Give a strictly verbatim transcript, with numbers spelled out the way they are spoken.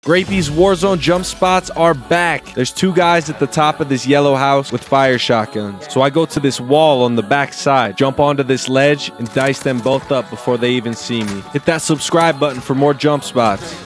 Grapey's Warzone jump spots are back. There's two guys at the top of this yellow house with fire shotguns. So I go to this wall on the back side, jump onto this ledge, and dice them both up before they even see me. Hit that subscribe button for more jump spots.